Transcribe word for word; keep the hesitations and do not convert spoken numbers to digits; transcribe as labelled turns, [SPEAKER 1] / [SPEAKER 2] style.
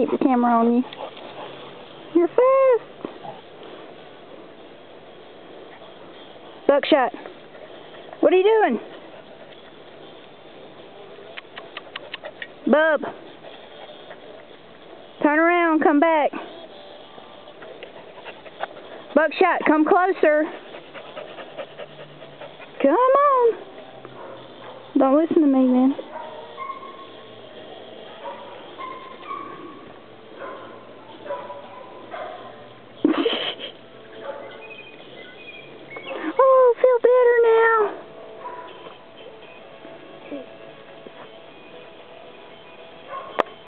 [SPEAKER 1] keep the camera on you. You're fast. Buckshot. What are you doing? Bub. Turn around, come back. Buckshot, come closer. Come on. Don't listen to me, man.